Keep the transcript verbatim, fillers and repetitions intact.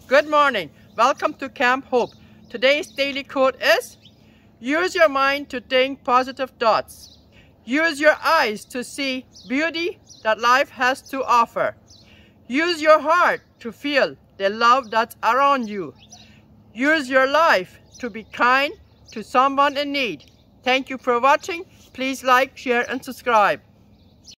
Good morning. Welcome to Camp Hope. Today's daily quote is, use your mind to think positive thoughts. Use your eyes to see beauty that life has to offer. Use your heart to feel the love that's around you. Use your life to be kind to someone in need. Thank you for watching. Please like, share, and subscribe.